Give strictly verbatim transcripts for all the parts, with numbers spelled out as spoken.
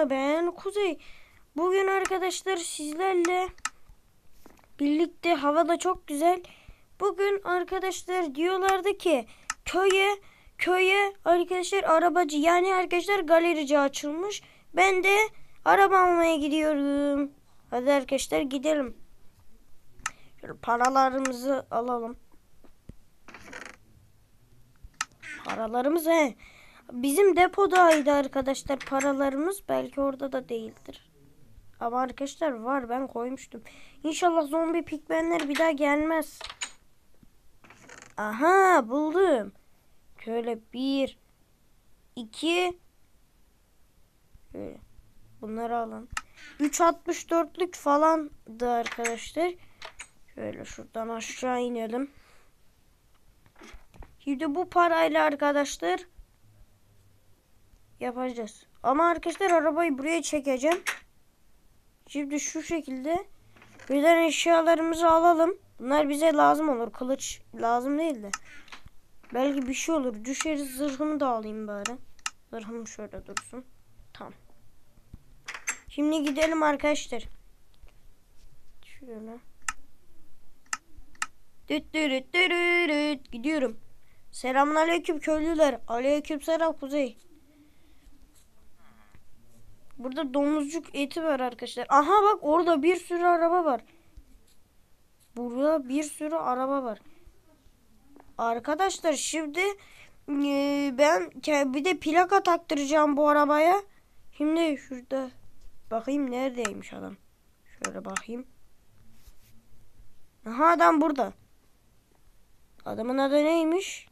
Merhaba, ben Kuzey. Bugün arkadaşlar sizlerle birlikte, hava da çok güzel. Bugün arkadaşlar diyorlardı ki köye köye arkadaşlar arabacı, yani arkadaşlar galerici açılmış. Ben de araba almaya gidiyorum. Hadi arkadaşlar gidelim. Şöyle paralarımızı alalım. Paralarımız he. Bizim depodaydı arkadaşlar paralarımız. Belki orada da değildir. Ama arkadaşlar var, ben koymuştum. İnşallah zombi pigmenler bir daha gelmez. Aha, buldum. Şöyle bir, iki, şöyle bunları alın. üç altmış dörtlük falandı arkadaşlar. Şöyle şuradan aşağı inelim. Şimdi bu parayla arkadaşlar yapacağız. Ama arkadaşlar arabayı buraya çekeceğim. Şimdi şu şekilde birden eşyalarımızı alalım. Bunlar bize lazım olur. Kılıç lazım değil de. Belki bir şey olur. Düşeriz, zırhımı da alayım bari. Zırhım şöyle dursun. Tamam. Şimdi gidelim arkadaşlar. Şöyle. Düt dürüt dürüt. Gidiyorum. Selamünaleyküm köylüler. Aleykümselam Kuzey. Burada domuzcuk eti var arkadaşlar. Aha bak, orada bir sürü araba var. Burada bir sürü araba var. Arkadaşlar şimdi e, ben bir de plaka taktıracağım bu arabaya. Şimdi şurada bakayım neredeymiş adam. Şöyle bakayım. Aha, adam burada. Adamın adı neymiş?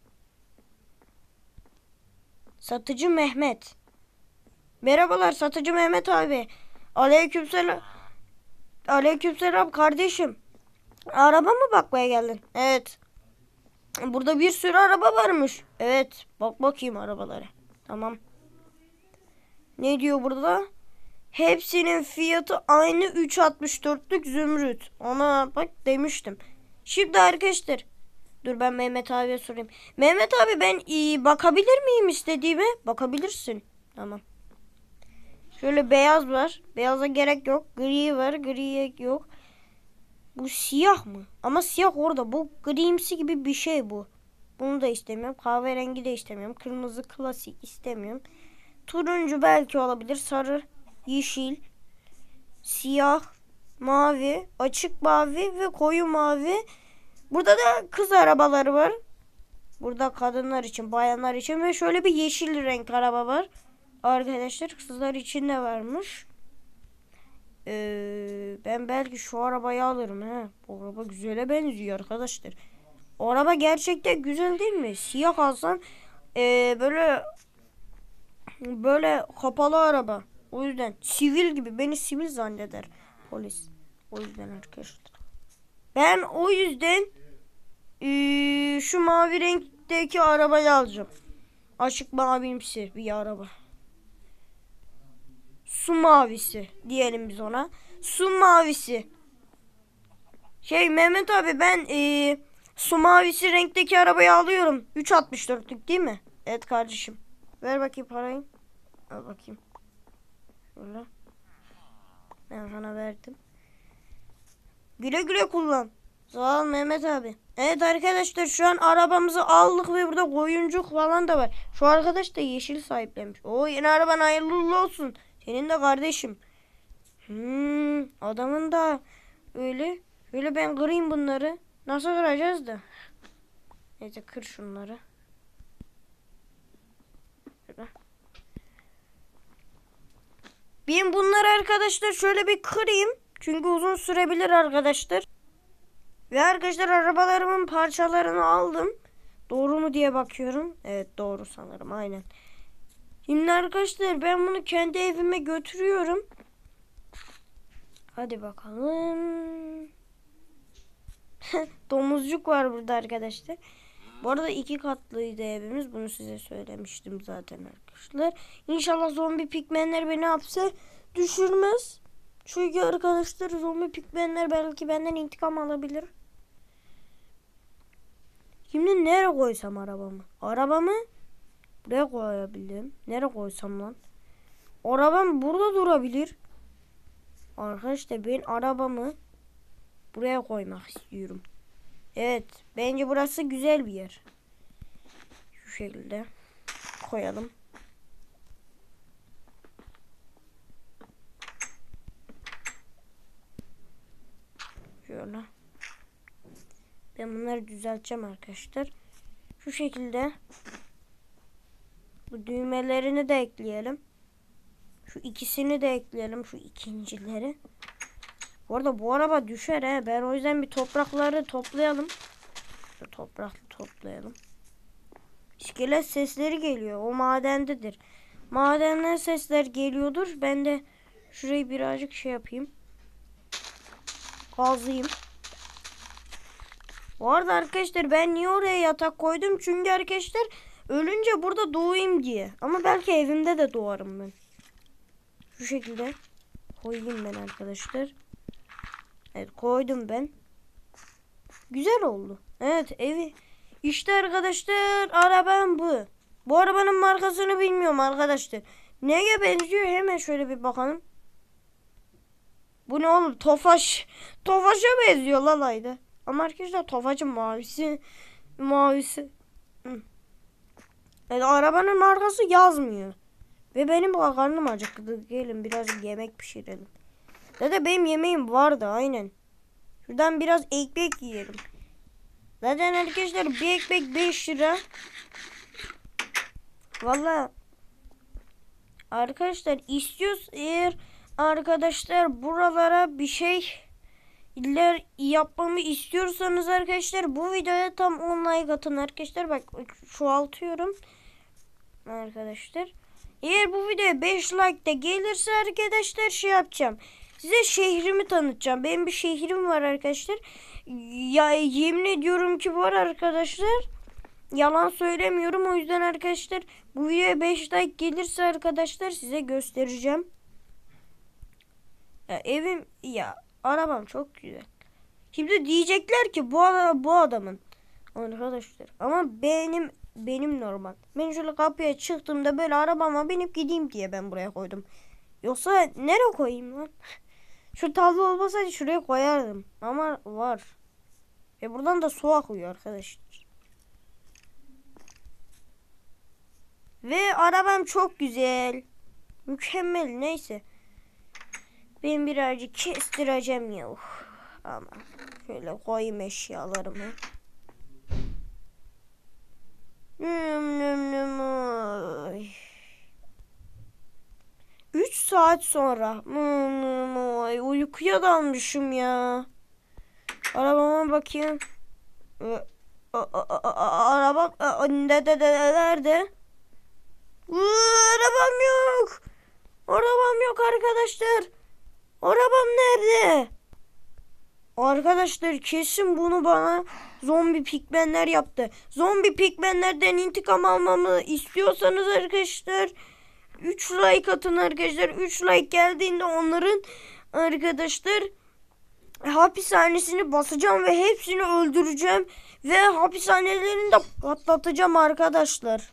Satıcı Mehmet. Merhabalar Satıcı Mehmet abi. Aleykümselam. Aleykümselam kardeşim. Araba mı bakmaya geldin? Evet. Burada bir sürü araba varmış. Evet. Bak bakayım arabalara. Tamam. Ne diyor burada? Hepsinin fiyatı aynı, üç altmış dörtlük zümrüt. Ona bak demiştim. Şimdi arkadaşlar. Dur ben Mehmet abiye sorayım. Mehmet abi, ben iyi bakabilir miyim istediğime? Bakabilirsin. Tamam. Şöyle beyaz var. Beyaza gerek yok. Gri var. Griye yok. Bu siyah mı? Ama siyah orada. Bu grimsi gibi bir şey bu. Bunu da istemiyorum. Kahverengi de istemiyorum. Kırmızı klasik istemiyorum. Turuncu belki olabilir. Sarı, yeşil, siyah, mavi, açık mavi ve koyu mavi. Burada da kız arabaları var. Burada kadınlar için, bayanlar için ve şöyle bir yeşil renk araba var. Arkadaşlar kızlar için de varmış. Ee, ben belki şu arabayı alırım. He. Bu araba güzele benziyor arkadaşlar. O araba gerçekten güzel değil mi? Siyah alsam ee, böyle böyle kapalı araba. O yüzden sivil gibi, beni sivil zanneder polis. O yüzden arkadaşlar. Ben o yüzden ee, şu mavi renkteki arabayı alacağım. Açık mavimsi bir araba. Su mavisi diyelim biz ona. Su mavisi. Şey Mehmet abi, ben ee, su mavisi renkteki arabayı alıyorum. üç altmış dörtlük değil mi? Evet kardeşim. Ver bakayım parayı. Al bakayım. Şöyle. Ben sana verdim. Güle güle kullan. Sağ ol Mehmet abi. Evet arkadaşlar, şu an arabamızı aldık ve burada koyuncuk falan da var. Şu arkadaş da yeşil sahiplenmiş. Oo, yeni araban hayırlı uğurlu olsun. Senin de kardeşim. Hmm, adamın da öyle. Şöyle ben kırayım bunları. Nasıl kıracağız da? Neyse, kır şunları. Şöyle. Ben bunları arkadaşlar şöyle bir kırayım. Çünkü uzun sürebilir arkadaşlar. Ve arkadaşlar arabalarımın parçalarını aldım. Doğru mu diye bakıyorum. Evet, doğru sanırım, aynen. Şimdi arkadaşlar ben bunu kendi evime götürüyorum. Hadi bakalım. Domuzcuk var burada arkadaşlar. Bu arada iki katlıydı evimiz. Bunu size söylemiştim zaten arkadaşlar. İnşallah zombi pigmenler beni hapse düşürmez. Çünkü arkadaşlar zombi pigmenler belki benden intikam alabilir. Şimdi nereye koysam arabamı? Arabamı buraya koyabilirim. Nereye koysam lan? Arabam burada durabilir. Arkadaşlar ben arabamı buraya koymak istiyorum. Evet. Bence burası güzel bir yer. Şu şekilde koyalım. Şöyle. Ben bunları düzelteceğim arkadaşlar. Şu şekilde. Bu düğmelerini de ekleyelim. Şu ikisini de ekleyelim. Şu ikincileri. Bu arada bu araba düşer he. Ben o yüzden bir toprakları toplayalım. Şu topraklı toplayalım. İskelet sesleri geliyor. O madendedir. Madenden sesler geliyordur. Ben de şurayı birazcık şey yapayım. Kazıyım. Bu arada arkadaşlar ben niye oraya yatak koydum? Çünkü arkadaşlar ölünce burada doğayım diye. Ama belki evimde de doğarım ben. Şu şekilde koyayım ben arkadaşlar. Evet koydum ben. Güzel oldu. Evet evi. İşte arkadaşlar arabam bu. Bu arabanın markasını bilmiyorum arkadaşlar. Neye benziyor hemen şöyle bir bakalım. Bu ne oğlum? Tofaş. Tofaş'a benziyor lan ayda. Ama arkadaşlar Tofaş'ın mavisi. Mavisi. Hı. Evet, arabanın markası yazmıyor. Ve benim karnım acıktı. Gelin biraz yemek pişirelim. Zaten benim yemeğim vardı aynen. Şuradan biraz ekmek yiyelim. Zaten arkadaşlar bir ekmek beş lira. Valla. Arkadaşlar istiyoruz eğer arkadaşlar buralara bir şey iller yapmamı istiyorsanız arkadaşlar bu videoya tam on like atın arkadaşlar. Bak çoğaltıyorum. Arkadaşlar. Eğer bu videoya beş like de gelirse arkadaşlar şey yapacağım. Size şehrimi tanıtacağım. Benim bir şehrim var arkadaşlar. Ya yemin ediyorum ki var arkadaşlar. Yalan söylemiyorum. O yüzden arkadaşlar bu videoya beş like gelirse arkadaşlar size göstereceğim. Ya evim ya arabam çok güzel. Şimdi diyecekler ki bu adam, bu adamın arkadaşlar. Ama benim benim normal. Ben şöyle kapıya çıktığımda böyle arabama binip gideyim diye ben buraya koydum. Yoksa nereye koyayım lan? Şu tavla olmasaydı şuraya koyardım. Ama var. Ve buradan da su akıyor arkadaşlar. Ve arabam çok güzel. Mükemmel neyse. Ben birazcık kestireceğim ya. Uf. Ama şöyle koyayım eşyalarımı. Nüm nüm nüm. Ay. üç saat sonra. Nüm nüm ay. Uykuya dalmışım ya. Arabama bakayım. Arabam nerede nerede? Arabam yok. Arabam yok arkadaşlar. Arabam nerede? Arkadaşlar kesin bunu bana zombi pigmenler yaptı. Zombi pigmenlerden intikam almamı istiyorsanız arkadaşlar üç like atın arkadaşlar. üç like geldiğinde onların arkadaşlar hapishanesini basacağım ve hepsini öldüreceğim. Ve hapishanelerini de patlatacağım arkadaşlar.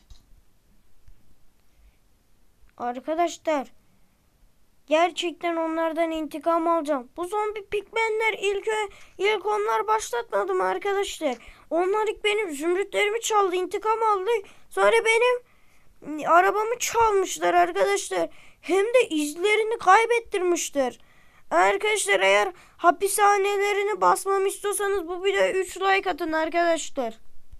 Arkadaşlar gerçekten onlardan intikam alacağım. Bu zombi pigmenler ilk ilk onlar başlatmadım arkadaşlar. Onlar ilk benim zümrütlerimi çaldı, intikam aldı. Sonra benim arabamı çalmışlar arkadaşlar. Hem de izlerini kaybettirmişler. Arkadaşlar eğer hapishanelerini basmamı istiyorsanız bu videoya üç like atın arkadaşlar.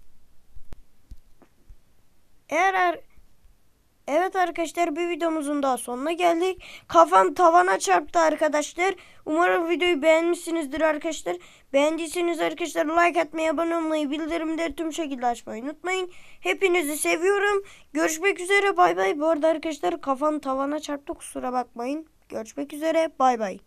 Eğer Evet arkadaşlar bir videomuzun daha sonuna geldik. Kafam tavana çarptı arkadaşlar. Umarım videoyu beğenmişsinizdir arkadaşlar. Beğendiyseniz arkadaşlar like atmayı, abone olmayı, bildirimleri tüm şekilde açmayı unutmayın. Hepinizi seviyorum. Görüşmek üzere bay bay. Bu arada arkadaşlar kafam tavana çarptı kusura bakmayın. Görüşmek üzere bay bay.